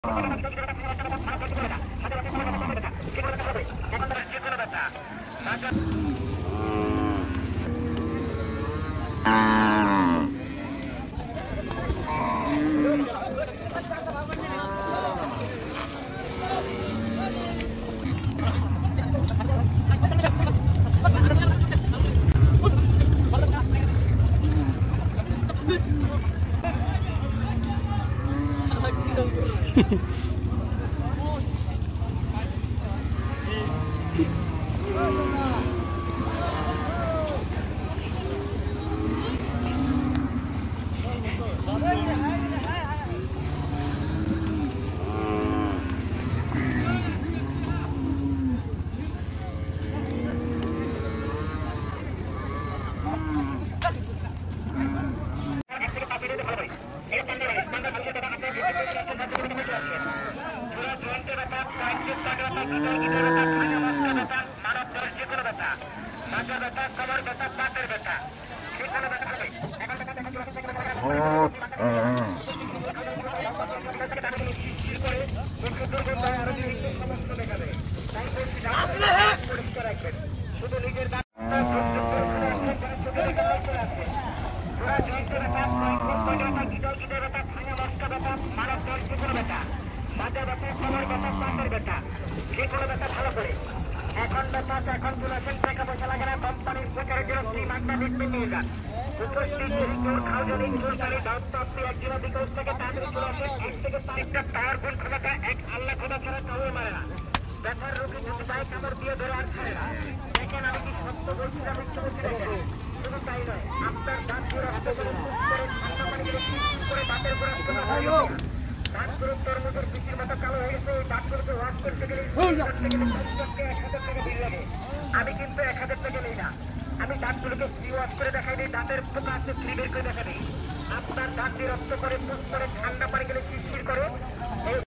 আমি কিন্তু 1000 টাকা নেই না, আমি দাঁতগুলোকে ফ্রি ওয়াশ করে দেখাই দিই, দাঁতের পোকা আছে ফ্রি বের করে দেখা দিই। আপনার দাঁত দিয়ে রক্ত করে পুষ করে ঠান্ডা পানি গেলে শিরশির করে